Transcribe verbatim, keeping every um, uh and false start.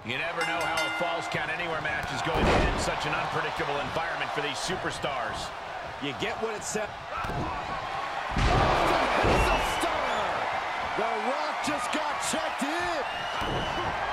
You never know how a Falls Count Anywhere match is going to end in such an unpredictable environment for these superstars. You get what it said. The Rock just got checked in.